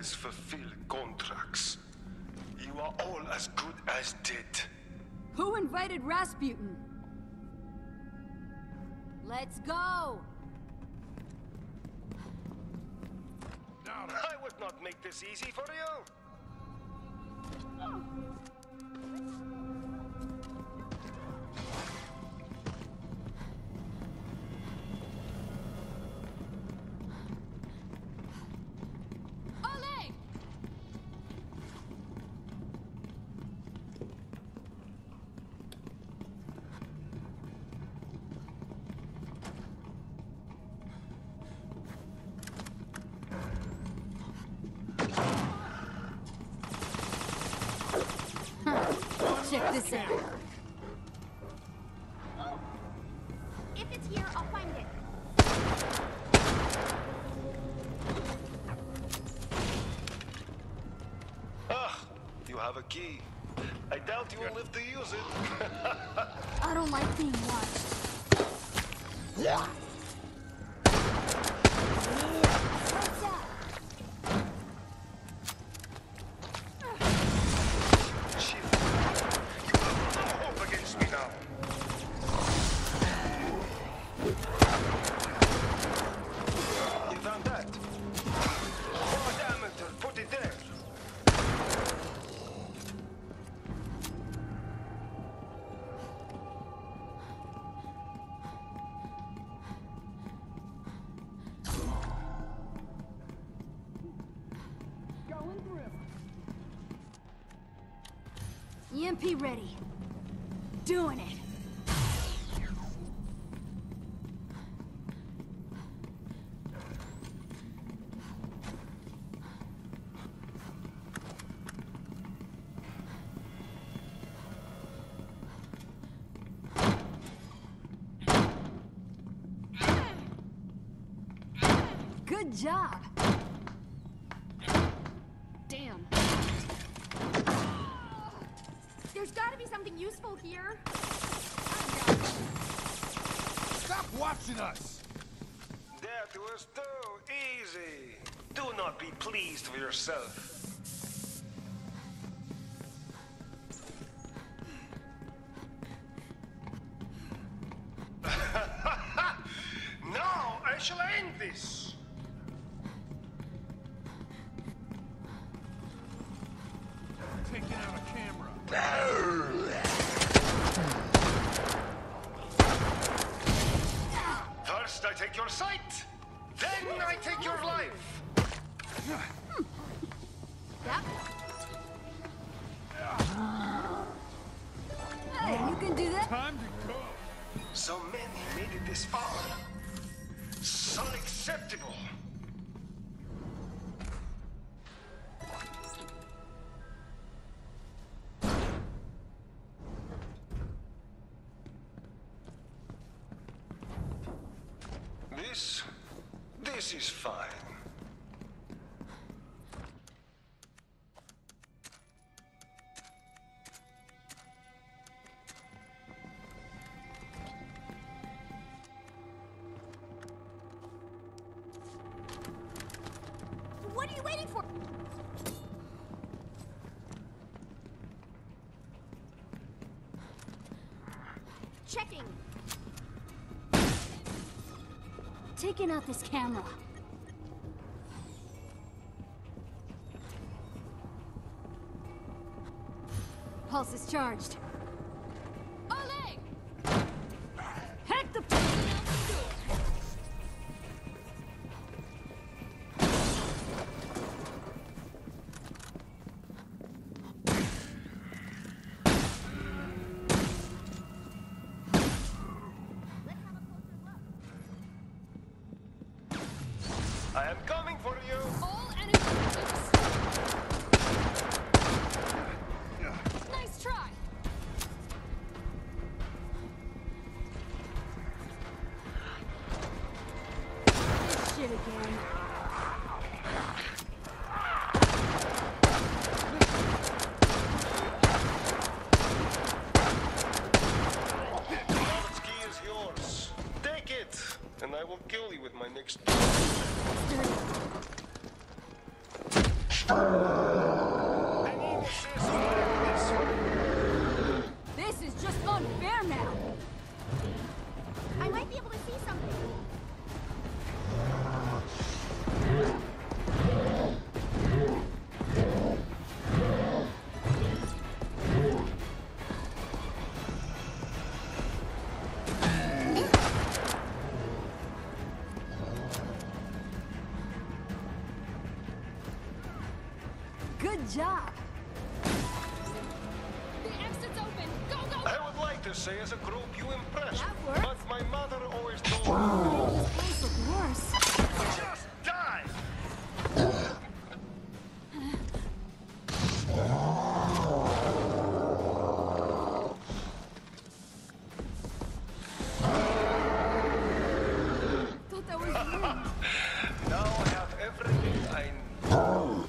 always fulfill contracts. You are all as good as dead. Who invited Rasputin? Let's go! I would not make this easy for you. Ole! Check this out. If it's here, I'll find it. Ah, you have a key. I doubt you will live to use it. I don't like being watched. What's up? Chill. You have no hope against me now. You found that? Oh, amateur, put it there. EMP ready. Doing it. Good job. Damn. There's gotta be something useful here. Stop watching us! That was too easy. Do not be pleased with yourself. Now I shall end this. Taking out a camera. First I take your sight, then I take your life. Yep. Hey, you can do that? Time to go. So many made it this far. So unacceptable. This is fine. What are you waiting for? Checking. Taking out this camera. Pulse is charged. Ole! Hack the... I am coming for you. All enemies. Nice try. I need to see something like this one. This is just unfair now. I might be able to see something. Good job. The exit's open. Go, go! I would like to say as a group you impressed That me, works. but my mother always told me, This place looked worse. just die! Thought that was you. Now I have everything I need.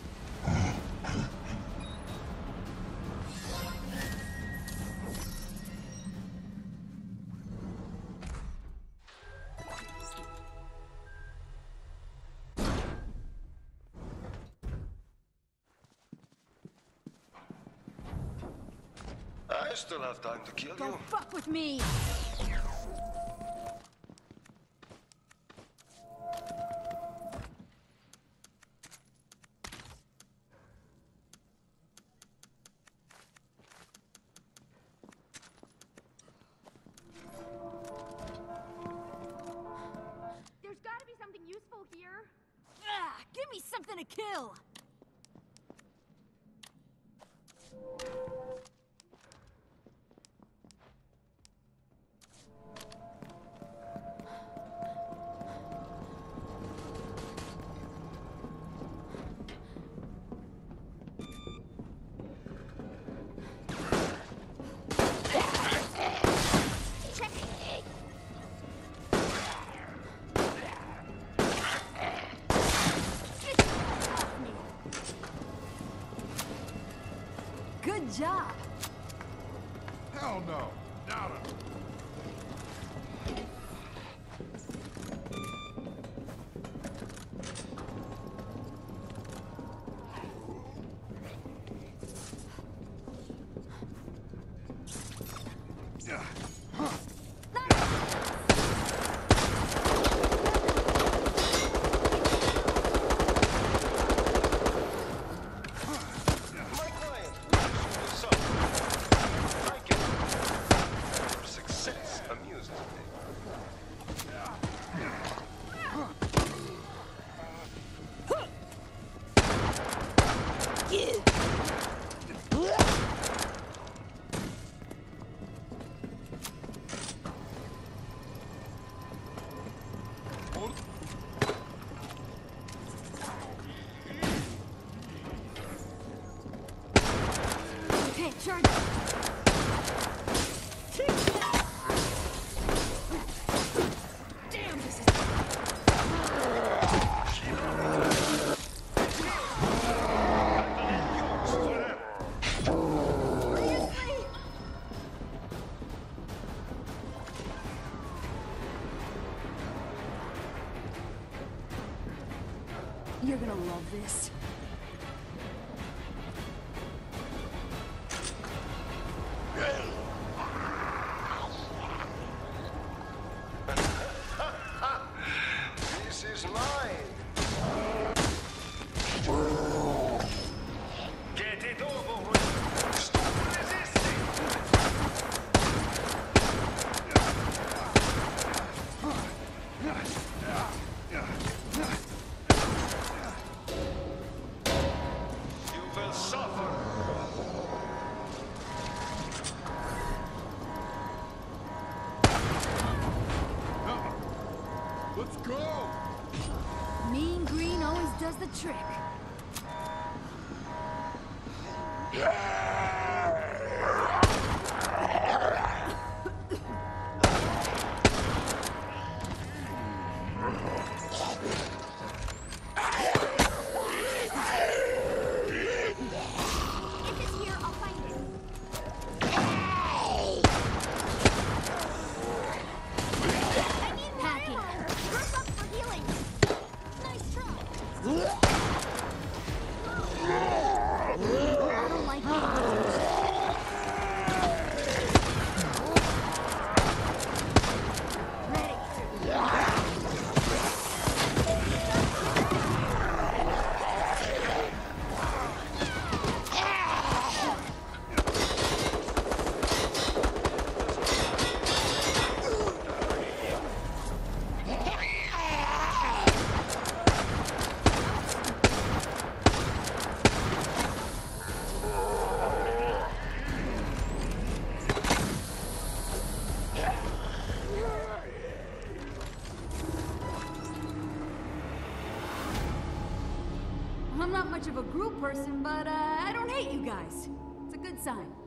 I still have time to kill you. Don't fuck with me. There's gotta be something useful here. Ah, give me something to kill. Checking. Good job. Hell no. Nada. My client will suffer. I get it. Your success amuses me. Okay, charge. Damn, this is. Seriously? You're gonna love this. This is mine. Get it over with. Stop resisting. You will suffer. Let's go. Mean Green always does the trick. If it's here, I'll find it. I need more Packing. ammo. Group up for healing. Nice try. much of a group person, but I don't hate you guys. It's a good sign.